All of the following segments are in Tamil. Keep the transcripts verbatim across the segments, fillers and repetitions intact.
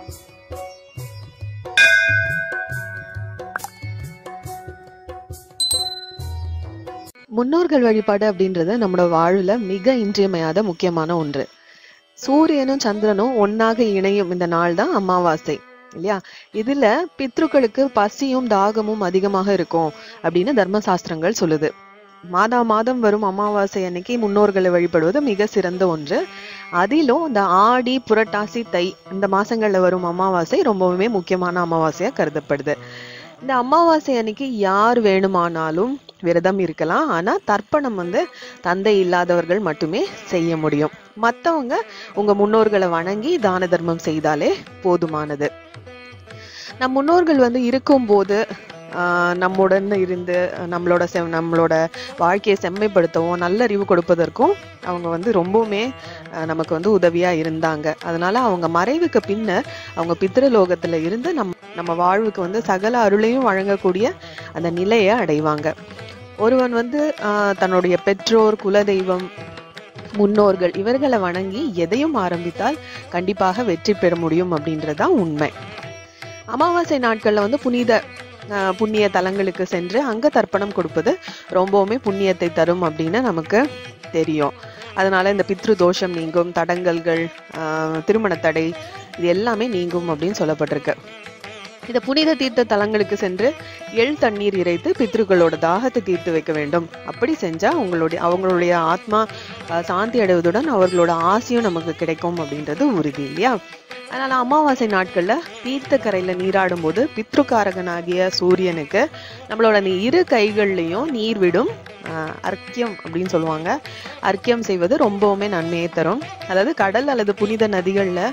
முன்னோர்கள் வழிபாடு அப்படின்றது நம்மளோட வாழ்வுல மிக இன்றியமையாத முக்கியமான ஒன்று. சூரியனும் சந்திரனும் ஒன்னாக இணையும் இந்த நாள் தான் அமாவாசை இல்லையா? இதுல பித்ருக்களுக்கு பசியும் தாகமும் அதிகமாக இருக்கும் அப்படின்னு தர்மசாஸ்திரங்கள் சொல்லுது. மாதா மாதம் வரும் அமாவாசை அன்னைக்கு முன்னோர்களை வழிபடுவது மிக சிறந்த ஒன்று. அதிலும் இந்த ஆடி புரட்டாசி தை இந்த மாசங்கள்ல வரும் அமாவாசை ரொம்பவுமே முக்கியமான அமாவாசையா கருதப்படுது. இந்த அமாவாசை அன்னைக்கு யார் வேணுமானாலும் விரதம் இருக்கலாம். ஆனா தர்ப்பணம் வந்து தந்தை இல்லாதவர்கள் மட்டுமே செய்ய முடியும். மத்தவங்க உங்க முன்னோர்களை வணங்கி தான தர்மம் செய்தாலே போதுமானது. நம் முன்னோர்கள் வந்து இருக்கும் போது ஆஹ் நம்முடன் இருந்து நம்மளோட செ நம்மளோட வாழ்க்கையை செம்மைப்படுத்தவும் நல்லறிவு கொடுப்பதற்கும் அவங்க வந்து ரொம்பவுமே நமக்கு வந்து உதவியா இருந்தாங்க. அதனால அவங்க மறைவுக்கு பின்னர் அவங்க பித்ருலோகத்துல இருந்து நம் நம்ம வாழ்வுக்கு வந்து சகல அருளையும் வழங்கக்கூடிய அந்த நிலையை அடைவாங்க. ஒருவன் வந்து ஆஹ் தன்னுடைய பெற்றோர், குலதெய்வம், முன்னோர்கள் இவர்களை வணங்கி எதையும் ஆரம்பித்தால் கண்டிப்பாக வெற்றி பெற முடியும் அப்படின்றதுதான் உண்மை. அமாவாசை நாட்கள்ல வந்து புனித ஆஹ் புண்ணிய தலங்களுக்கு சென்று அங்க தர்ப்பணம் கொடுப்பது ரொம்பவுமே புண்ணியத்தை தரும் அப்படின்னு நமக்கு தெரியும். அதனால இந்த பித்ரு தோஷம் நீங்கும், தடங்கல்கள், ஆஹ் திருமண தடை இது எல்லாமே நீங்கும் அப்படின்னு சொல்லப்பட்டிருக்கு. இந்த புனித தீர்த்த தலங்களுக்கு சென்று எள் தண்ணீர் இறைத்து பித்ருக்களோட தாகத்தை தீர்த்து வைக்க வேண்டும். அப்படி செஞ்சா உங்களுடைய அவங்களுடைய ஆத்மா சாந்தி அடைவதுடன் அவர்களோட ஆசையும் நமக்கு கிடைக்கும் அப்படின்றது உறுதி இல்லையா? அதனால அமாவாசை நாட்கள்ல தீர்த்த கரையில நீராடும் போது பித்ருக்காரகனாகிய சூரியனுக்கு நம்மளோட அந்த இரு கைகள்லயும் நீர் விடும் ஆஹ் அர்க்கியம் அப்படின்னு சொல்லுவாங்க. அர்க்கியம் செய்வது ரொம்பவுமே நன்மையை தரும். அதாவது கடல் அல்லது புனித நதிகள்ல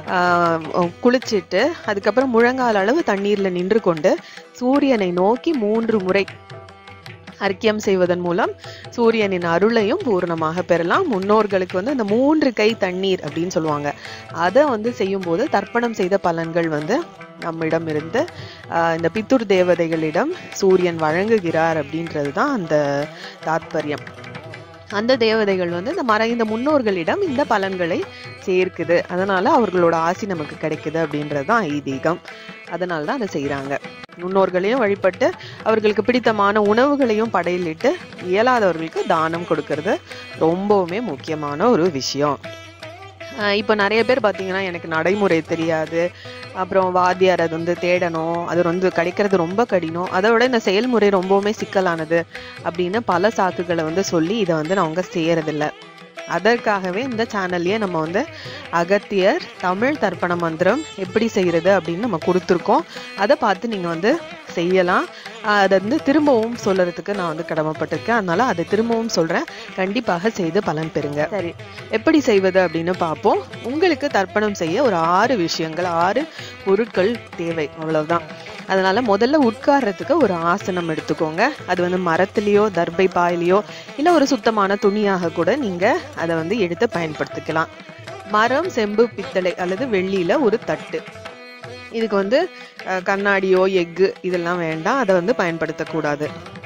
ஆஹ் குளிச்சுட்டு அதுக்கப்புறம் முழங்கால் அளவு தண்ணீர்ல நின்று கொண்டு சூரியனை நோக்கி மூன்று முறை அர்க்கியம் செய்வதன் மூலம் சூரியனின் அருளையும் பூர்ணமாக பெறலாம். முன்னோர்களுக்கு வந்து அந்த மூன்று கை தண்ணீர் அப்படின்னு சொல்லுவாங்க. அதை வந்து செய்யும் போது தர்ப்பணம் செய்த பலன்கள் வந்து நம்மிடம் இருந்து ஆஹ் இந்த பித்துர் தேவதைகளிடம் சூரியன் வழங்குகிறார் அப்படின்றதுதான் அந்த தாத்பரியம். அந்த தேவதைகள் வந்து இந்த மறைந்த முன்னோர்களிடம் இந்த பலன்களை சேர்க்குது. அதனால அவர்களோட ஆசி நமக்கு கிடைக்குது அப்படின்றதுதான் ஐதீகம். அதனாலதான் அதை செய்யறாங்க. முன்னோர்களையும் வழிபட்டு அவர்களுக்கு பிடித்தமான உணவுகளையும் படையிலிட்டு இயலாதவர்களுக்கு தானம் கொடுக்கறது ரொம்பவுமே முக்கியமான ஒரு விஷயம். ஆஹ் இப்ப நிறைய பேர் பாத்தீங்கன்னா எனக்கு நடைமுறை தெரியாது, அப்புறம் வாத்தியார் அது வந்து தேடணும், அது வந்து கிடைக்கிறது ரொம்ப கடினம், அதை விட இந்த செயல்முறை ரொம்பவுமே சிக்கலானது அப்படின்னு பல சாக்குகளை வந்து சொல்லி இதை வந்து அவங்க செய்யறதில்லை. அதற்காகவே இந்த சேனல்லையே நம்ம வந்து அகத்தியர் தமிழ் தர்ப்பண மந்திரம் எப்படி செய்யறது அப்படின்னு நம்ம கொடுத்துருக்கோம். அதை பார்த்து நீங்க வந்து செய்யலாம். அதை வந்து திரும்பவும் சொல்றதுக்கு நான் வந்து கடமைப்பட்டிருக்கேன். அதனால அதை திரும்பவும் சொல்றேன், கண்டிப்பாக செய்து பலன் பெறுங்க. சரி, எப்படி செய்வது அப்படின்னு பார்ப்போம். உங்களுக்கு தர்ப்பணம் செய்ய ஒரு ஆறு விஷயங்கள், ஆறு பொருட்கள் தேவை, அவ்வளவுதான். அதனால முதல்ல உட்கார்றதுக்கு ஒரு ஆசனம் எடுத்துக்கோங்க. அது வந்து மரத்திலேயோ தர்பை பாயிலையோ இல்ல ஒரு சுத்தமான துணியாக கூட நீங்க அதை வந்து எடுத்து பயன்படுத்திக்கலாம். மரம், செம்பு, பித்தளை அல்லது வெள்ளியில ஒரு தட்டு. இதுக்கு வந்து கண்ணாடியோ எஃகு இதெல்லாம் வேண்டாம், அதை வந்து பயன்படுத்தக்கூடாது.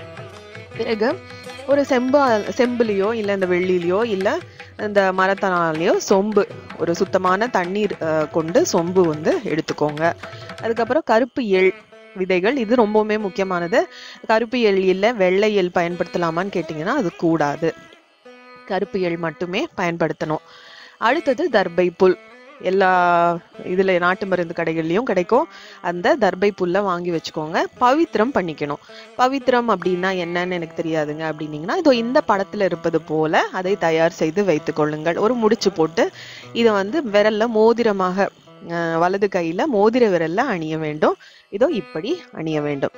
பிறகு ஒரு செம்பு செம்புலையோ இல்ல இந்த வெள்ளிலையோ இல்ல இந்த மரத்தனாலையோ சொம்பு, ஒரு சுத்தமான தண்ணீர் கொண்டு சொம்பு வந்து எடுத்துக்கோங்க. அதுக்கப்புறம் கருப்பு எள் விதைகள், இது ரொம்பவுமே முக்கியமானது. கருப்பு எள் இல்ல வெள்ளை எள் பயன்படுத்தலாமான்னு கேட்டீங்கன்னா அது கூடாது, கருப்பு எள் மட்டுமே பயன்படுத்தணும். அடுத்தது தர்பை புல். எல்லா இதுல நாட்டு மருந்து கடைகள்லயும் கிடைக்கும். அந்த தர்பை புல்ல வாங்கி வச்சுக்கோங்க. பவித்திரம் பண்ணிக்கணும். பவித்திரம் அப்படின்னா என்னன்னு எனக்கு தெரியாதுங்க அப்படின்னீங்கன்னா இதோ இந்த படத்துல இருப்பது போல அதை தயார் செய்து வைத்துக் கொள்ளுங்கள். ஒரு முடிச்சு போட்டு இதை வந்து விரல்ல மோதிரமாக அஹ் வலது கையில மோதிர விரல்ல அணிய வேண்டும். இதோ இப்படி அணிய வேண்டும்.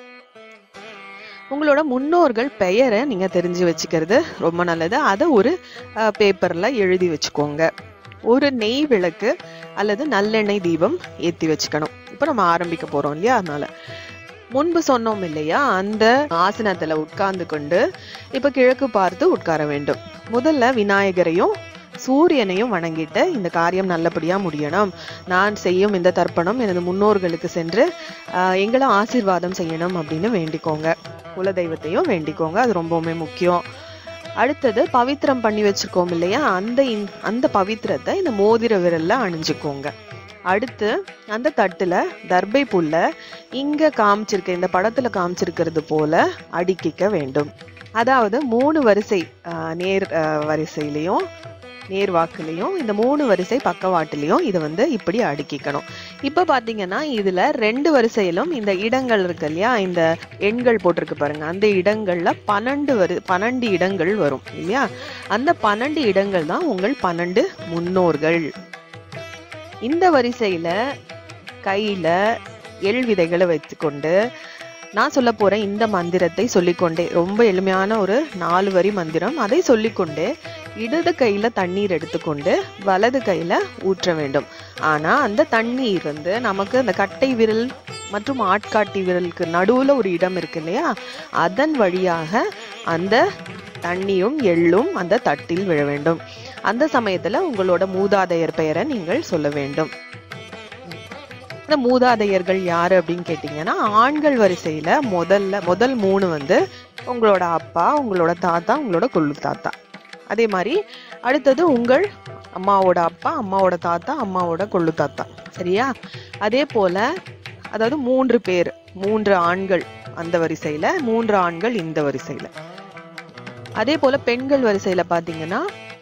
உங்களோட முன்னோர்கள் பெயரை நீங்க தெரிஞ்சு வச்சுக்கிறது ரொம்ப நல்லது. அதை ஒரு பேப்பர்ல எழுதி வச்சுக்கோங்க. ஒரு நெய் விளக்கு அல்லது நல்லெண்ணெய் தீபம் ஏத்தி வச்சுக்கணும். இப்ப நம்ம ஆரம்பிக்க போறோம் இல்லையா? அதனால முன்பு சொன்னோம் இல்லையா, அந்த ஆசனத்துல உட்கார்ந்து கொண்டு இப்ப கிழக்கு பார்த்து உட்கார வேண்டும். முதல்ல விநாயகரையும் சூரியனையும் வணங்கிட்டு இந்த காரியம் நல்லபடியா முடியணும், நான் செய்யும் இந்த தர்ப்பணம் எனது முன்னோர்களுக்கு சென்று ஆஹ் எங்களை ஆசீர்வாதம் செய்யணும் அப்படின்னு வேண்டிக்கோங்க. குலதெய்வத்தையும் வேண்டிக்கோங்க, அது ரொம்பவுமே முக்கியம். அடுத்தது பவித்திரம் பண்ணி வச்சிருக்கோம் இல்லையா, அந்த அந்த பவித்திரத்தை இந்த மோதிர விரல்ல அணிஞ்சுக்கோங்க. அடுத்து அந்த தட்டுல தர்பை புல்ல இங்க காமிச்சிருக்க இந்த படத்துல காமிச்சிருக்கிறது போல அடுக்கிக்க வேண்டும். அதாவது மூணு வரிசை நேர் வரிசையிலையும் நேர்வாக்குலையும் இந்த மூணு வரிசை பக்கவாட்டுலையும் இதை வந்து இப்படி அடுக்கிக்கணும். இப்ப பாத்தீங்கன்னா இதுல ரெண்டு வரிசையிலும் இந்த இடங்கள் இருக்கு இல்லையா, இந்த எண்கள் போட்டிருக்கு பாருங்க, அந்த இடங்கள்ல பன்னெண்டு வரு பன்னெண்டு இடங்கள் வரும் இல்லையா. அந்த பன்னெண்டு இடங்கள் தான் உங்கள் பன்னெண்டு முன்னோர்கள். இந்த வரிசையில கையில எள் விதைகளை வச்சுக்கொண்டு நான் சொல்ல போறேன் இந்த மந்திரத்தை சொல்லிக்கொண்டே, ரொம்ப எளிமையான ஒரு நாலு வரி மந்திரம், அதை சொல்லிக்கொண்டே இடது கையில தண்ணீர் எடுத்துக்கொண்டு வலது கையில ஊற்ற வேண்டும். ஆனா அந்த தண்ணீர் வந்து நமக்கு அந்த கட்டை விரல் மற்றும் ஆட்காட்டி விரலுக்கு நடுவுல ஒரு இடம் இருக்கு இல்லையா, அதன் வழியாக அந்த தண்ணியும் எள்ளும் அந்த தட்டில் விழ வேண்டும். அந்த சமயத்துல உங்களோட மூதாதையர் பெயரை நீங்கள் சொல்ல வேண்டும். இந்த மூதாதையர்கள் யாரு அப்படின்னு கேட்டீங்கன்னா, ஆண்கள் வரிசையில முதல்ல முதல் மூணு வந்து உங்களோட அப்பா, உங்களோட தாத்தா, உங்களோட கொள்ளு தாத்தா. அதே மாதிரி அடுத்தது உங்கள் அம்மாவோட அப்பா, அம்மாவோட தாத்தா, அம்மாவோட கொள்ளு தாத்தா. சரியா? அதே போல அதாவது மூன்று பேர், மூன்று ஆண்கள் அந்த வரிசையில, மூன்று ஆண்கள் இந்த வரிசையில. அதே போல பெண்கள் வரிசையில பாத்தீங்கன்னா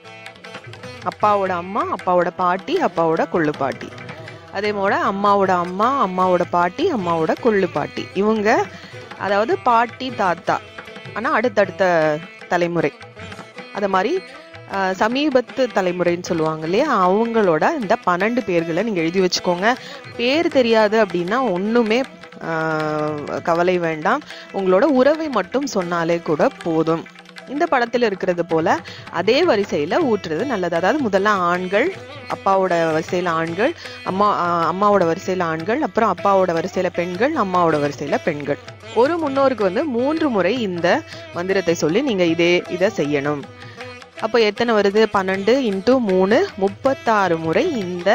அப்பாவோட அம்மா, அப்பாவோட பாட்டி, அப்பாவோட கொள்ளு பாட்டி. அதே போல அம்மாவோட அம்மா, அம்மாவோட பாட்டி, அம்மாவோட கொள்ளு பாட்டி. இவங்க அதாவது பாட்டி தாத்தா, ஆனா அடுத்தடுத்த தலைமுறை. அத மாதிரி அஹ் சமீபத்து தலைமுறைன்னு சொல்லுவாங்க இல்லையா, அவங்களோட இந்த பன்னெண்டு பேர்களை நீங்க எழுதி வச்சுக்கோங்க. பேர் தெரியாது அப்படின்னா ஒண்ணுமே ஆஹ் கவலை வேண்டாம், உங்களோட உறவை மட்டும் சொன்னாலே கூட போதும். இந்த படத்துல இருக்கிறது போல அதே வரிசையில ஊற்றுறது நல்லது. அதாவது முதல்ல ஆண்கள், அப்பாவோட வரிசையில ஆண்கள், அம்மா அம்மாவோட வரிசையில ஆண்கள், அப்புறம் அப்பாவோட வரிசையில பெண்கள், அம்மாவோட வரிசையில பெண்கள். ஒரு முன்னோருக்கு வந்து மூன்று முறை இந்த மந்திரத்தை சொல்லி நீங்க இதே இதை செய்யணும். அப்போ எத்தனை வருது? பன்னெண்டு இன்ட்டு மூணு, முப்பத்தாறு முறை இந்த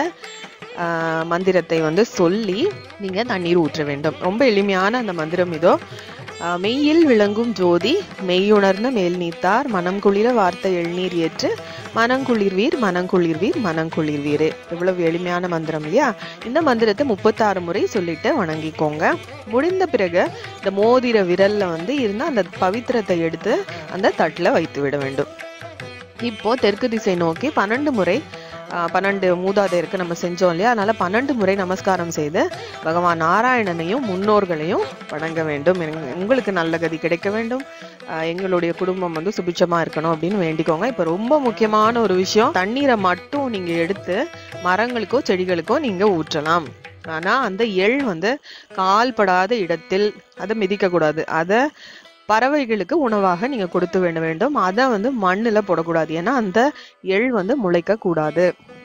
ஆஹ் மந்திரத்தை வந்து சொல்லி நீங்க தண்ணீர் ஊற்ற வேண்டும். ரொம்ப எளிமையான அந்த மந்திரம் இதோ. மெய்யில் விளங்கும் ஜோதி மெய்யுணர்ந்த மேல் நீத்தார் மனம் குளிர வார்த்தை எழுநீர் ஏற்று மனங்குளிர்வீர் மனங்குளிர்வீர் மனங்குளிர்வீரே. எவ்வளவு எளிமையான மந்திரம் இல்லையா? இந்த மந்திரத்தை முப்பத்தாறு முறை சொல்லிட்டு வணங்கிக்கோங்க. முடிந்த பிறகு இந்த மோதிர விரல்ல வந்து இருந்த அந்த பவித்திரத்தை எடுத்து அந்த தட்டுல வைத்து விட வேண்டும். இப்போ தெற்கு திசை நோக்கி பன்னெண்டு முறை ஆஹ் பன்னெண்டு மூதாதையருக்கு நம்ம செஞ்சோம் இல்லையா, அதனால பன்னெண்டு முறை நமஸ்காரம் செய்து பகவான் நாராயணனையும் முன்னோர்களையும் வணங்க வேண்டும். உங்களுக்கு நல்ல கதி கிடைக்க வேண்டும், ஆஹ் எங்களுடைய குடும்பம் வந்து சுபிட்சமா இருக்கணும் அப்படின்னு வேண்டிக்கோங்க. இப்ப ரொம்ப முக்கியமான ஒரு விஷயம், தண்ணீரை மட்டும் நீங்க எடுத்து மரங்களுக்கோ செடிகளுக்கோ நீங்க ஊற்றலாம். ஆனா அந்த எள் வந்து கால்படாத இடத்தில் அதை மிதிக்க கூடாது. அதை பறவைகளுக்கு உணவாக நீங்க கொடுத்து வேண்ட வேண்டும். அதை வந்து மண்ணுல போடக்கூடாது, ஏன்னா அந்த எள் வந்து முளைக்க கூடாது.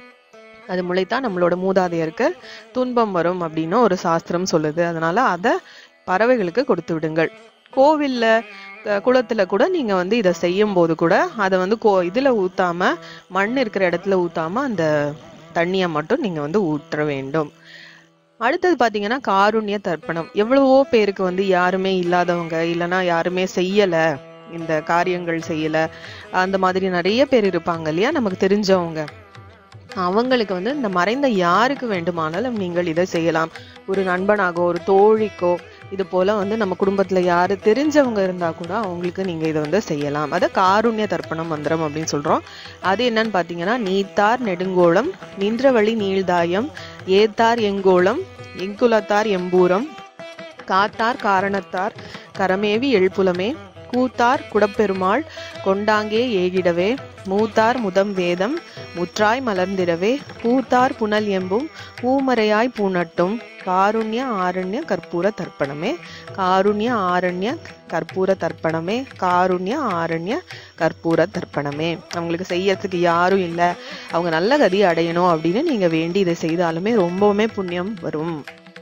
அது முளைத்தா நம்மளோட மூதாதையருக்கு துன்பம் வரும் அப்படின்னு ஒரு சாஸ்திரம் சொல்லுது. அதனால அதை பறவைகளுக்கு கொடுத்து விடுங்கள். கோவில்ல குளத்துல கூட நீங்க வந்து இதை செய்யும் போது கூட அதை வந்து கோ இதுல ஊத்தாம மண் இருக்கிற இடத்துல ஊத்தாம அந்த தண்ணியை மட்டும் நீங்க வந்து ஊற்ற வேண்டும். அடுத்தது பாத்தீங்கன்னா காருண்ய தர்ப்பணம். எவ்வளவோ பேருக்கு வந்து யாருமே இல்லாதவங்க, இல்லைன்னா யாருமே செய்யல, இந்த காரியங்கள் செய்யல, அந்த மாதிரி நிறைய பேர் இருப்பாங்க இல்லையா, நமக்கு தெரிஞ்சவங்க. அவங்களுக்கு வந்து இந்த மறைந்த யாருக்கு வேண்டுமானாலும் நீங்கள் இதை செய்யலாம். ஒரு நண்பனாகோ ஒரு தோழிக்கோ இது போல வந்து நம்ம குடும்பத்துல யாரு தெரிஞ்சவங்க இருந்தா கூட அவங்களுக்கு நீங்க இதை வந்து செய்யலாம். அதை காருண்ய தர்ப்பணம் மந்திரம் அப்படின்னு சொல்றோம். அது என்னன்னு பாத்தீங்கன்னா, நீத்தார் நெடுங்கோளம் நின்ற வழி நீள்தாயம் ஏத்தார் எங்கோளம் எங்குலத்தார் எம்பூரம் காத்தார் காரணத்தார் கரமேவி எழுப்புலமே கூத்தார் குடப்பெருமாள் கொண்டாங்கே ஏகிடவே மூத்தார் முதம் வேதம் முற்றாய் மலர்ந்திடவே பூத்தார் புனல் எம்பும் பூமரையாய் பூநட்டும் காருண்ய ஆரண்ய கற்பூர தர்ப்பணமே காருண்ய ஆரண்ய கற்பூர தர்ப்பணமே காருண்ய ஆரண்ய கற்பூர தர்ப்பணமே. அவங்களுக்கு செய்யறதுக்கு யாரும் இல்லை, அவங்க நல்ல கதி அடையணும் அப்படின்னு நீங்க வேண்டி இதை செய்தாலுமே ரொம்பவுமே புண்ணியம் வரும்.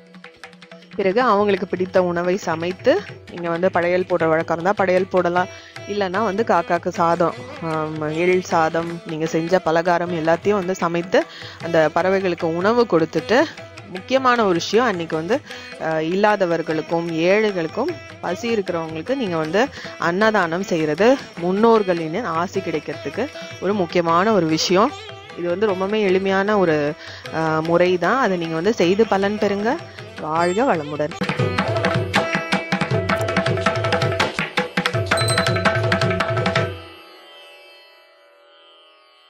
பிறகு அவங்களுக்கு பிடித்த உணவை சமைத்து நீங்க வந்து படையல் போடுற வழக்கம் இருந்தா படையல் போடலாம், இல்லைன்னா வந்து காக்காக்கு சாதம், எள் சாதம், நீங்க செஞ்ச பலகாரம் எல்லாத்தையும் வந்து சமைத்து அந்த பறவைகளுக்கு உணவு கொடுத்துட்டு, முக்கியமான ஒரு விஷயம் அன்னைக்கு வந்து அஹ் இல்லாதவர்களுக்கும் ஏழைகளுக்கும் பசி இருக்கிறவங்களுக்கு நீங்க வந்து அன்னதானம் செய்யறது முன்னோர்களின் ஆசி கிடைக்கிறதுக்கு ஒரு முக்கியமான ஒரு விஷயம். இது வந்து ரொம்பவே எளிமையான ஒரு முறை தான். அதை நீங்க வந்து செய்து பலன் பெறுங்க. வாழ்க வளமுடன்.